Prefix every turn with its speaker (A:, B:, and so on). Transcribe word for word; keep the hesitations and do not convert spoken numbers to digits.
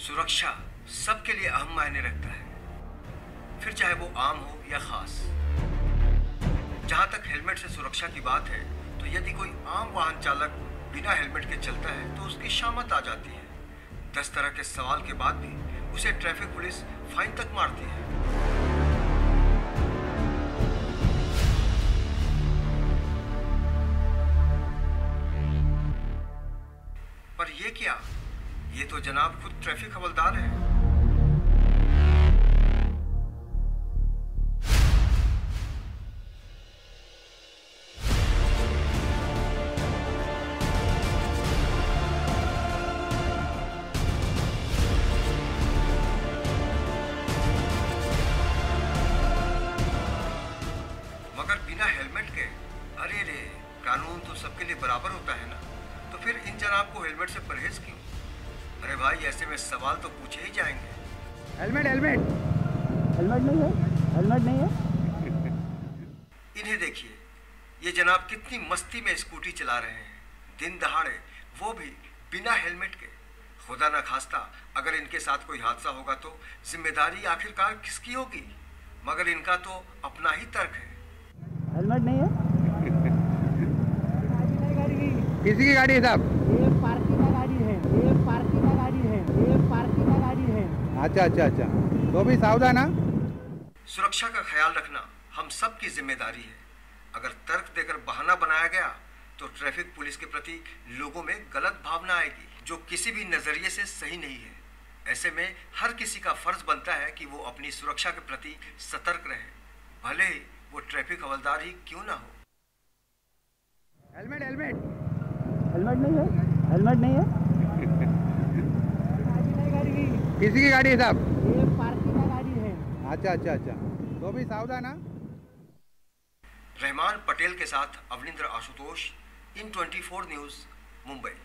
A: सुरक्षा सबके लिए अहम मायने रखता है, फिर चाहे वो आम हो या खास। जहां तक हेलमेट से सुरक्षा की बात है, तो यदि कोई आम वाहन चालक बिना हेलमेट के चलता है तो उसकी शामत आ जाती है। दस तरह के सवाल के बाद भी उसे ट्रैफिक पुलिस फाइन तक मारती है। पर ये क्या, ये तो जनाब खुद ट्रैफिक हवलदार है। मगर बिना हेलमेट के, अरे रे, कानून तो सबके लिए बराबर होता है ना, तो फिर इन जनाब को हेलमेट से परहेज क्यों? अरे भाई, ऐसे में सवाल तो पूछे ही जाएंगे।
B: हेलमेट हेलमेट हेलमेट नहीं है, हेलमेट नहीं है।
A: इन्हें देखिए, ये जनाब कितनी मस्ती में स्कूटी चला रहे हैं, दिन दहाड़े, वो भी बिना हेलमेट के। खुदा ना खास्ता अगर इनके साथ कोई हादसा होगा तो जिम्मेदारी आखिरकार किसकी होगी? मगर इनका तो अपना ही तर्क है।
B: हेलमेट नहीं है। किसी की गाड़ी है साहब?
C: ये पार्किंग का गाड़ी है, ये पार्किंग का गाड़ी है, ये पार्किंग का गाड़ी है।
B: अच्छा अच्छा अच्छा, तो भी सावधान ना।
A: सुरक्षा का ख्याल रखना हम सब की जिम्मेदारी है। अगर तर्क देकर बहाना बनाया गया तो ट्रैफिक पुलिस के प्रति लोगों में गलत भावना आएगी, जो किसी भी नजरिए से सही नहीं है। ऐसे में हर किसी का फर्ज बनता है कि वो अपनी सुरक्षा के प्रति सतर्क रहे, भले ही वो ट्रैफिक हवलदार ही क्यों ना हो।
B: हेलमेट हेलमेट
C: हेलमेट नहीं है, हेलमेट नहीं है।
B: किसी की गाड़ी है साहब?
C: ये पार्किंग का गाड़ी है।
B: अच्छा अच्छा अच्छा, तो भी सावधान ना।
A: रहमान पटेल के साथ Avanindra Ashutosh, in twenty four news, Mumbai.